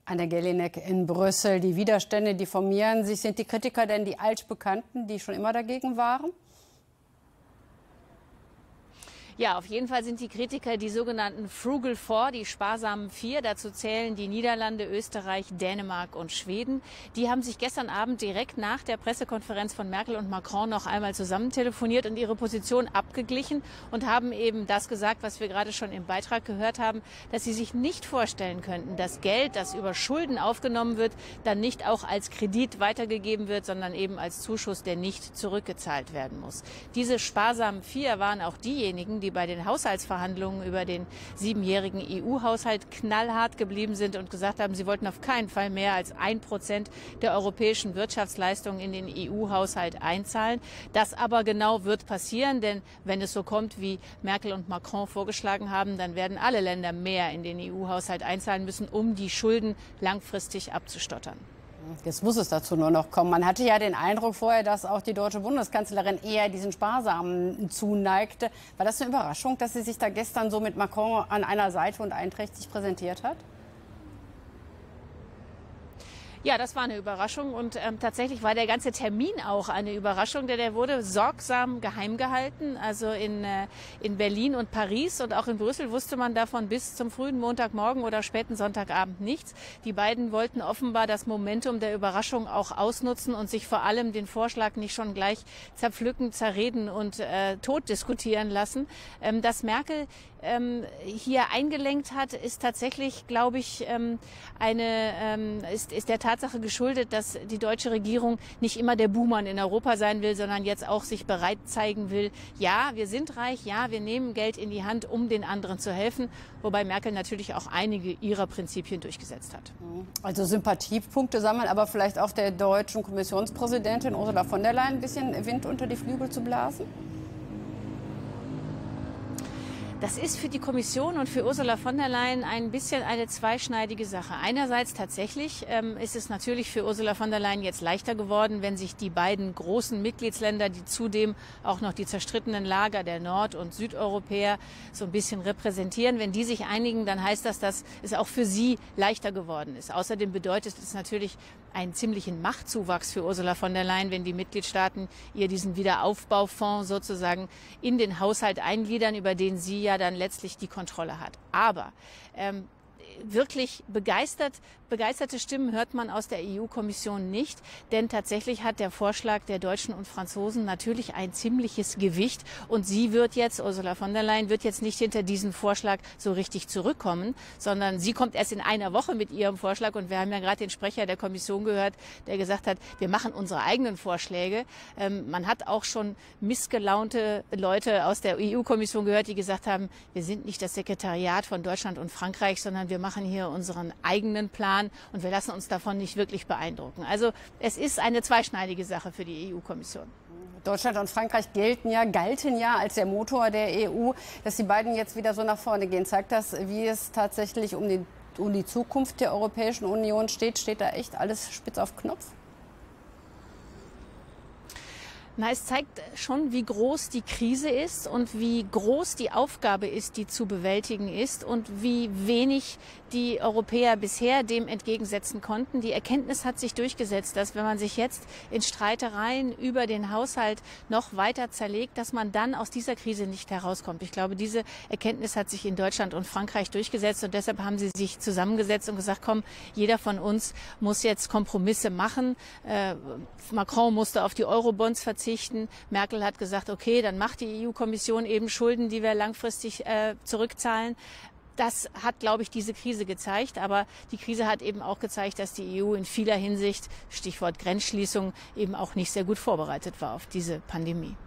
Anne Jelinek in Brüssel. Die Widerstände, die formieren sich. Sind die Kritiker denn die Altbekannten, die schon immer dagegen waren? Ja, auf jeden Fall sind die Kritiker die sogenannten Frugal Four, die sparsamen Vier. Dazu zählen die Niederlande, Österreich, Dänemark und Schweden. Die haben sich gestern Abend direkt nach der Pressekonferenz von Merkel und Macron noch einmal zusammen telefoniert und ihre Position abgeglichen und haben eben das gesagt, was wir gerade schon im Beitrag gehört haben, dass sie sich nicht vorstellen könnten, dass Geld, das über Schulden aufgenommen wird, dann nicht auch als Kredit weitergegeben wird, sondern eben als Zuschuss, der nicht zurückgezahlt werden muss. Diese sparsamen Vier waren auch diejenigen, die bei den Haushaltsverhandlungen über den 7-jährigen EU-Haushalt knallhart geblieben sind und gesagt haben, sie wollten auf keinen Fall mehr als 1% der europäischen Wirtschaftsleistung in den EU-Haushalt einzahlen. Das aber genau wird passieren, denn wenn es so kommt, wie Merkel und Macron vorgeschlagen haben, dann werden alle Länder mehr in den EU-Haushalt einzahlen müssen, um die Schulden langfristig abzustottern. Jetzt muss es dazu nur noch kommen. Man hatte ja den Eindruck vorher, dass auch die deutsche Bundeskanzlerin eher diesen Sparsamen zuneigte. War das eine Überraschung, dass sie sich da gestern so mit Macron an einer Seite und einträchtig präsentiert hat? Ja, das war eine Überraschung und tatsächlich war der ganze Termin auch eine Überraschung, denn der wurde sorgsam geheim gehalten. Also in Berlin und Paris und auch in Brüssel wusste man davon bis zum frühen Montagmorgen oder späten Sonntagabend nichts. Die beiden wollten offenbar das Momentum der Überraschung auch ausnutzen und sich vor allem den Vorschlag nicht schon gleich zerpflücken, zerreden und tot diskutieren lassen. Dass Merkel hier eingelenkt hat, ist tatsächlich, glaube ich, ist der Tatsache geschuldet, dass die deutsche Regierung nicht immer der Buhmann in Europa sein will, sondern jetzt auch sich bereit zeigen will. Ja, wir sind reich, ja, wir nehmen Geld in die Hand, um den anderen zu helfen, wobei Merkel natürlich auch einige ihrer Prinzipien durchgesetzt hat. Also Sympathiepunkte sammeln, aber vielleicht auch der deutschen Kommissionspräsidentin Ursula von der Leyen ein bisschen Wind unter die Flügel zu blasen? Das ist für die Kommission und für Ursula von der Leyen ein bisschen eine zweischneidige Sache. Einerseits tatsächlich ist es natürlich für Ursula von der Leyen jetzt leichter geworden, wenn sich die beiden großen Mitgliedsländer, die zudem auch noch die zerstrittenen Lager der Nord- und Südeuropäer so ein bisschen repräsentieren, wenn die sich einigen, dann heißt das, dass es auch für sie leichter geworden ist. Außerdem bedeutet es natürlich einen ziemlichen Machtzuwachs für Ursula von der Leyen, wenn die Mitgliedstaaten ihr diesen Wiederaufbaufonds sozusagen in den Haushalt eingliedern, über den sie ja dann letztlich die Kontrolle hat. Aber wirklich begeisterte Stimmen hört man aus der EU-Kommission nicht, denn tatsächlich hat der Vorschlag der Deutschen und Franzosen natürlich ein ziemliches Gewicht und Ursula von der Leyen wird jetzt nicht hinter diesen Vorschlag so richtig zurückkommen, sondern sie kommt erst in einer Woche mit ihrem Vorschlag und wir haben ja gerade den Sprecher der Kommission gehört, der gesagt hat, wir machen unsere eigenen Vorschläge. Man hat auch schon missgelaunte Leute aus der EU-Kommission gehört, die gesagt haben, wir sind nicht das Sekretariat von Deutschland und Frankreich, sondern wir machen hier unseren eigenen Plan und wir lassen uns davon nicht wirklich beeindrucken. Also es ist eine zweischneidige Sache für die EU-Kommission. Deutschland und Frankreich galten ja als der Motor der EU. Dass die beiden jetzt wieder so nach vorne gehen, zeigt das, wie es tatsächlich um die Zukunft der Europäischen Union steht. Steht da echt alles spitz auf Knopf? Na, es zeigt schon, wie groß die Krise ist und wie groß die Aufgabe ist, die zu bewältigen ist und wie wenig die Europäer bisher dem entgegensetzen konnten. Die Erkenntnis hat sich durchgesetzt, dass wenn man sich jetzt in Streitereien über den Haushalt noch weiter zerlegt, dass man dann aus dieser Krise nicht herauskommt. Ich glaube, diese Erkenntnis hat sich in Deutschland und Frankreich durchgesetzt und deshalb haben sie sich zusammengesetzt und gesagt, komm, jeder von uns muss jetzt Kompromisse machen. Macron musste auf die Eurobonds verzichten. Merkel hat gesagt, okay, dann macht die EU-Kommission eben Schulden, die wir langfristig zurückzahlen. Das hat, glaube ich, diese Krise gezeigt. Aber die Krise hat eben auch gezeigt, dass die EU in vieler Hinsicht, Stichwort Grenzschließung, eben auch nicht sehr gut vorbereitet war auf diese Pandemie.